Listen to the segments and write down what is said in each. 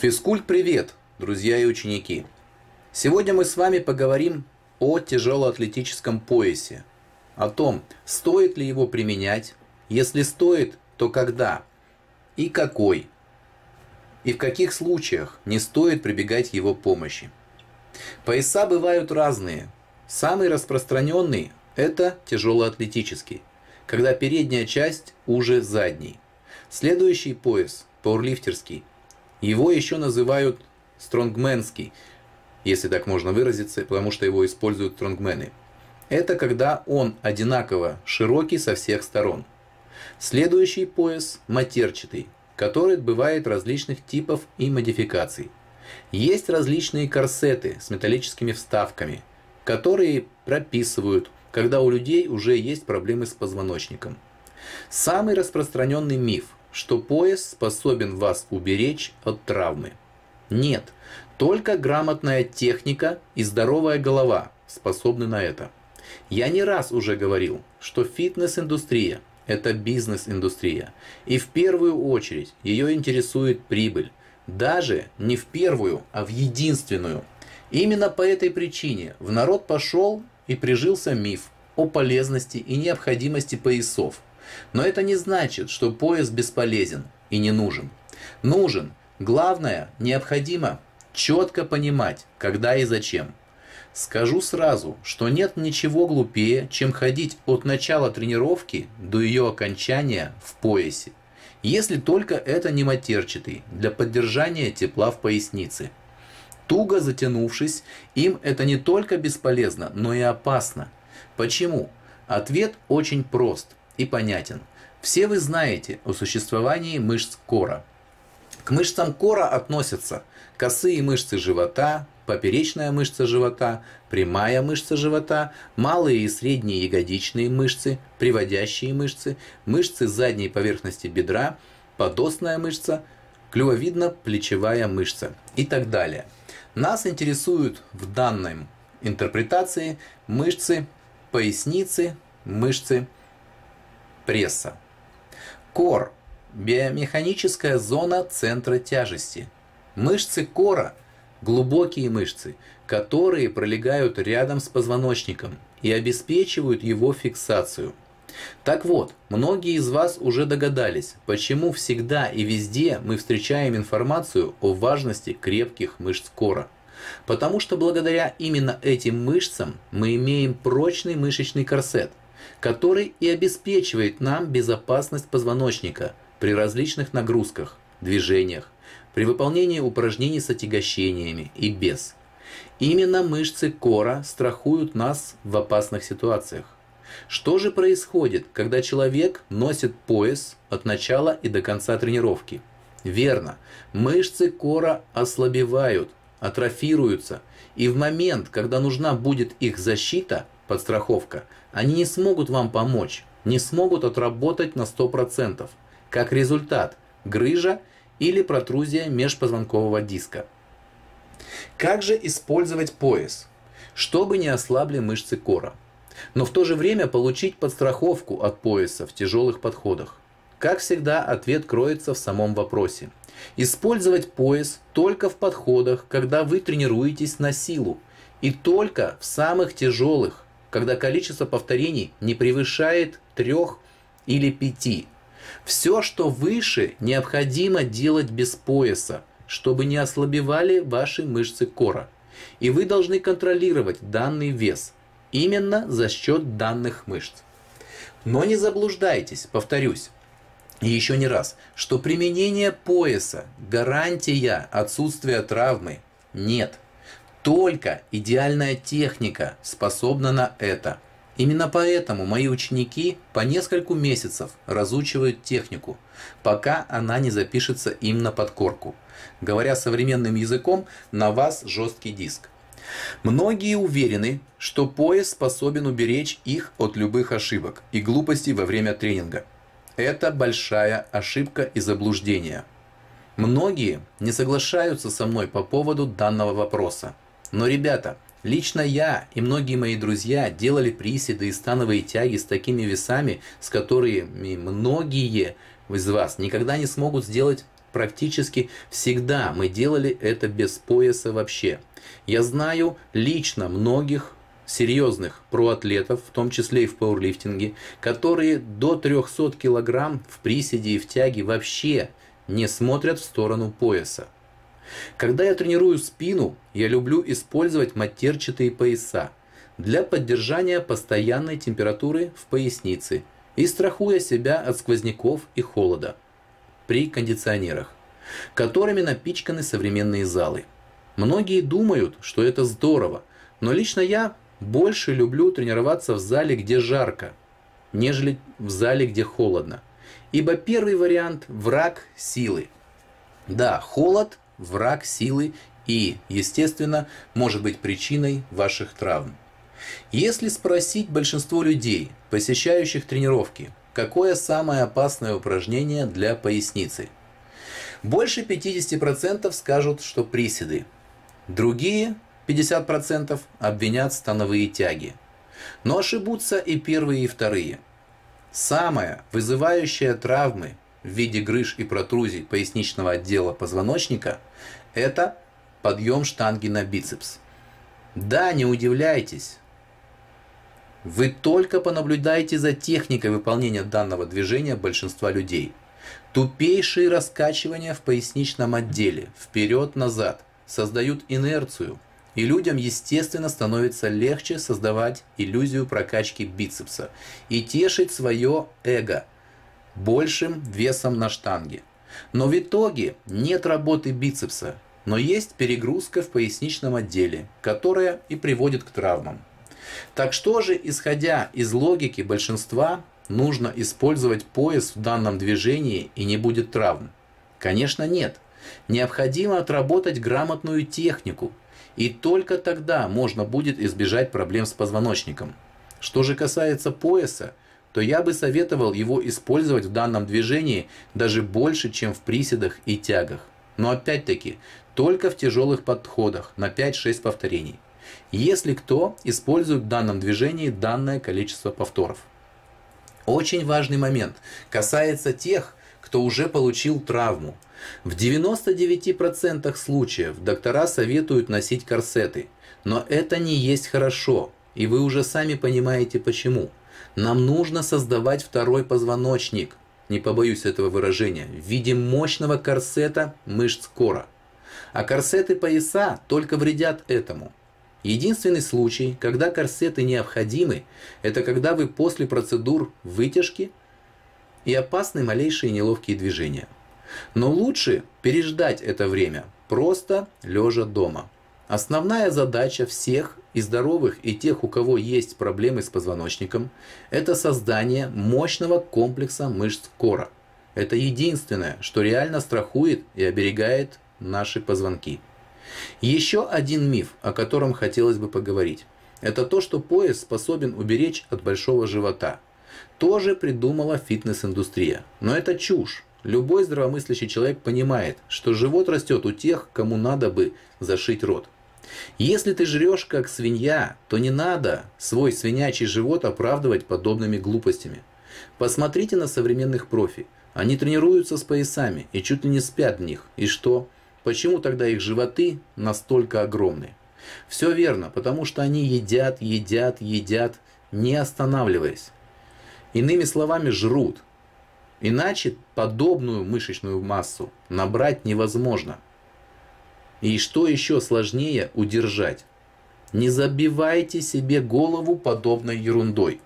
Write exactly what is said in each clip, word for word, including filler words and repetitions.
Физкульт, привет, друзья и ученики! Сегодня мы с вами поговорим о тяжелоатлетическом поясе, о том, стоит ли его применять, если стоит, то когда и какой, и в каких случаях не стоит прибегать к его помощи. Пояса бывают разные. Самый распространенный – это тяжелоатлетический, когда передняя часть уже задней. Следующий пояс – пауэрлифтерский. Его еще называют стронгменский, если так можно выразиться, потому что его используют стронгмены. Это когда он одинаково широкий со всех сторон. Следующий пояс – матерчатый, который бывает различных типов и модификаций. Есть различные корсеты с металлическими вставками, которые прописывают, когда у людей уже есть проблемы с позвоночником. Самый распространенный миф, что пояс способен вас уберечь от травмы. Нет, только грамотная техника и здоровая голова способны на это. Я не раз уже говорил, что фитнес-индустрия – это бизнес-индустрия, и в первую очередь ее интересует прибыль. Даже не в первую, а в единственную. Именно по этой причине в народ пошел и прижился миф о полезности и необходимости поясов. Но это не значит, что пояс бесполезен и не нужен. Нужен. Главное, необходимо четко понимать, когда и зачем. Скажу сразу, что нет ничего глупее, чем ходить от начала тренировки до ее окончания в поясе. Если только это не матерчатый, для поддержания тепла в пояснице. Туго затянувшись, им это не только бесполезно, но и опасно. Почему? Ответ очень прост и понятен. Все вы знаете о существовании мышц кора. К мышцам кора относятся косые мышцы живота, поперечная мышца живота, прямая мышца живота, малые и средние ягодичные мышцы, приводящие мышцы, мышцы задней поверхности бедра, подосная мышца, клювовидно-плечевая мышца и так далее. Нас интересуют в данной интерпретации мышцы поясницы, мышцы пресса. Кор – биомеханическая зона центра тяжести. Мышцы кора – глубокие мышцы, которые пролегают рядом с позвоночником и обеспечивают его фиксацию. Так вот, многие из вас уже догадались, почему всегда и везде мы встречаем информацию о важности крепких мышц кора. Потому что благодаря именно этим мышцам мы имеем прочный мышечный корсет, который и обеспечивает нам безопасность позвоночника при различных нагрузках, движениях, при выполнении упражнений с отягощениями и без. Именно мышцы кора страхуют нас в опасных ситуациях. Что же происходит, когда человек носит пояс от начала и до конца тренировки? Верно, мышцы кора ослабевают, атрофируются, и в момент, когда нужна будет их защита, подстраховка, они не смогут вам помочь, не смогут отработать на сто процентов. Как результат – грыжа или протрузия межпозвонкового диска. Как же использовать пояс, чтобы не ослабли мышцы кора, но в то же время получить подстраховку от пояса в тяжелых подходах? Как всегда, ответ кроется в самом вопросе. Использовать пояс только в подходах, когда вы тренируетесь на силу, и только в самых тяжелых, когда количество повторений не превышает трех или пяти. Все, что выше, необходимо делать без пояса, чтобы не ослабевали ваши мышцы кора. И вы должны контролировать данный вес именно за счет данных мышц. Но не заблуждайтесь, повторюсь, и еще не раз, что применение пояса – гарантия отсутствия травмы. Нет. Только идеальная техника способна на это. Именно поэтому мои ученики по нескольку месяцев разучивают технику, пока она не запишется им на подкорку. Говоря современным языком, на вас жесткий диск. Многие уверены, что пояс способен уберечь их от любых ошибок и глупостей во время тренинга. Это большая ошибка и заблуждение. Многие не соглашаются со мной по поводу данного вопроса. Но, ребята, лично я и многие мои друзья делали приседы и становые тяги с такими весами, с которыми многие из вас никогда не смогут сделать практически всегда мы делали это без пояса вообще. Я знаю лично многих серьезных проатлетов, в том числе и в пауэрлифтинге, которые до трёхсот килограмм в приседе и в тяге вообще не смотрят в сторону пояса. Когда я тренирую спину, я люблю использовать матерчатые пояса для поддержания постоянной температуры в пояснице и страхуя себя от сквозняков и холода при кондиционерах, которыми напичканы современные залы. Многие думают, что это здорово, но лично я больше люблю тренироваться в зале, где жарко, нежели в зале, где холодно. Ибо первый вариант – враг силы. Да, холод – враг силы и, естественно, может быть причиной ваших травм. Если спросить большинство людей, посещающих тренировки, какое самое опасное упражнение для поясницы, больше пятидесяти процентов скажут, что приседы. Другие пятьдесят процентов обвинят становые тяги. Но ошибутся и первые, и вторые. Самая вызывающая травмы в виде грыж и протрузий поясничного отдела позвоночника – это подъем штанги на бицепс. Да, не удивляйтесь. Вы только понаблюдайте за техникой выполнения данного движения большинства людей. Тупейшие раскачивания в поясничном отделе, вперед-назад, создают инерцию, и людям, естественно, становится легче создавать иллюзию прокачки бицепса и тешить свое эго большим весом на штанге. Но в итоге нет работы бицепса, но есть перегрузка в поясничном отделе, которая и приводит к травмам. Так что же, исходя из логики большинства, нужно использовать пояс в данном движении и не будет травм? Конечно, нет. Необходимо отработать грамотную технику, и только тогда можно будет избежать проблем с позвоночником. Что же касается пояса, то я бы советовал его использовать в данном движении даже больше, чем в приседах и тягах. Но опять-таки, только в тяжелых подходах на пять-шесть повторений. Если кто использует в данном движении данное количество повторов. Очень важный момент касается тех, кто уже получил травму. В девяноста девяти процентах случаев доктора советуют носить корсеты, но это не есть хорошо, и вы уже сами понимаете почему. Нам нужно создавать второй позвоночник, не побоюсь этого выражения, в виде мощного корсета мышц кора. А корсеты пояса только вредят этому. Единственный случай, когда корсеты необходимы, это когда вы после процедур вытяжки и опасны малейшие неловкие движения. Но лучше переждать это время, просто лежа дома. Основная задача всех и здоровых, и тех, у кого есть проблемы с позвоночником, это создание мощного комплекса мышц кора. Это единственное, что реально страхует и оберегает наши позвонки. Еще один миф, о котором хотелось бы поговорить, это то, что пояс способен уберечь от большого живота. Тоже придумала фитнес-индустрия. Но это чушь. Любой здравомыслящий человек понимает, что живот растет у тех, кому надо бы зашить рот. Если ты жрешь как свинья, то не надо свой свинячий живот оправдывать подобными глупостями. Посмотрите на современных профи. Они тренируются с поясами и чуть ли не спят в них. И что? Почему тогда их животы настолько огромные? Все верно, потому что они едят, едят, едят, не останавливаясь. Иными словами, жрут. Иначе подобную мышечную массу набрать невозможно. И что еще сложнее удержать? Не забивайте себе голову подобной ерундой.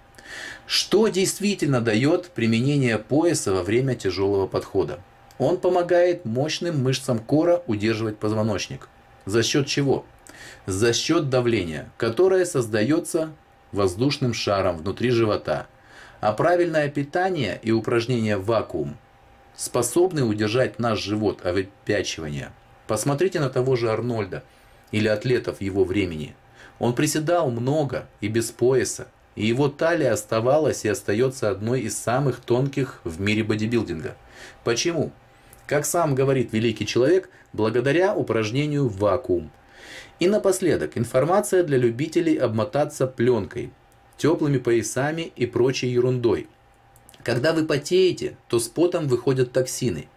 Что действительно дает применение пояса во время тяжелого подхода? Он помогает мощным мышцам кора удерживать позвоночник. За счет чего? За счет давления, которое создается воздушным шаром внутри живота. А правильное питание и упражнения в вакуум способны удержать наш живот от выпячивания. Посмотрите на того же Арнольда или атлетов его времени. Он приседал много и без пояса, и его талия оставалась и остается одной из самых тонких в мире бодибилдинга. Почему? Как сам говорит великий человек, благодаря упражнению в вакуум. И напоследок, информация для любителей обмотаться пленкой, теплыми поясами и прочей ерундой. Когда вы потеете, то с потом выходят токсины.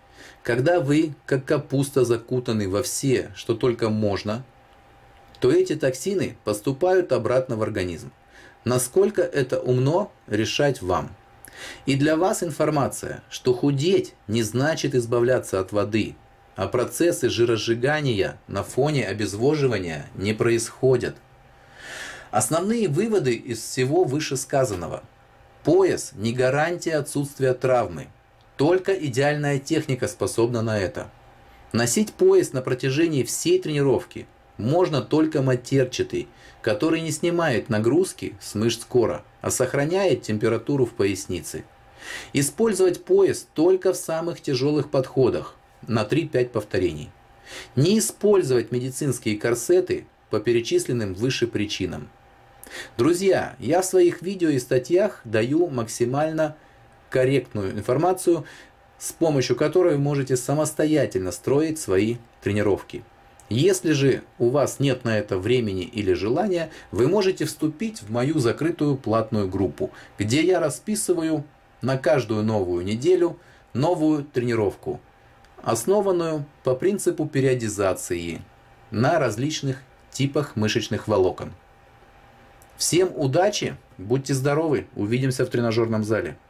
Когда вы, как капуста, закутаны во все, что только можно, то эти токсины поступают обратно в организм. Насколько это умно, решать вам. И для вас информация, что худеть не значит избавляться от воды, а процессы жиросжигания на фоне обезвоживания не происходят. Основные выводы из всего вышесказанного. Пояс не гарантия отсутствия травмы. Только идеальная техника способна на это. Носить пояс на протяжении всей тренировки можно только матерчатый, который не снимает нагрузки с мышц кора, а сохраняет температуру в пояснице. Использовать пояс только в самых тяжелых подходах на три-пять повторений. Не использовать медицинские корсеты по перечисленным выше причинам. Друзья, я в своих видео и статьях даю максимально корректную информацию, с помощью которой вы можете самостоятельно строить свои тренировки. Если же у вас нет на это времени или желания, вы можете вступить в мою закрытую платную группу, где я расписываю на каждую новую неделю новую тренировку, основанную по принципу периодизации на различных типах мышечных волокон. Всем удачи, будьте здоровы, увидимся в тренажерном зале.